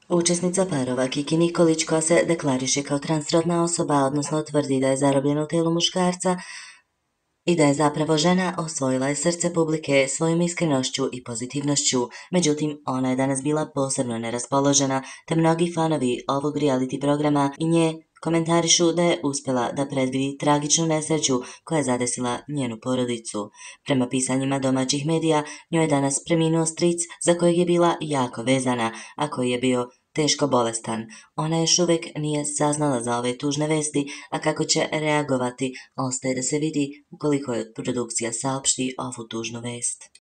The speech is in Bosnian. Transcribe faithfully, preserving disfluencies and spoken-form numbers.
Učesnica parova Kiki Nikolić, koja se deklariše kao transrodna osoba, odnosno tvrdi da je zarobljena u tijelu muškarca i da je zapravo žena, osvojila je srce publike svojom iskrenošću i pozitivnošću. Međutim, ona je danas bila posebno neraspoložena, te mnogi fanovi ovog reality programa i nje komentarišu da je uspjela da predvidi tragičnu nesreću koja je zadesila njenu porodicu. Prema pisanjima domaćih medija, njoj je danas preminuo stric za kojeg je bila jako vezana, a koji je bio teško bolestan. Ona još uvijek nije saznala za ove tužne vesti, a kako će reagovati ostaje da se vidi ukoliko je produkcija saopšti ovu tužnu vest.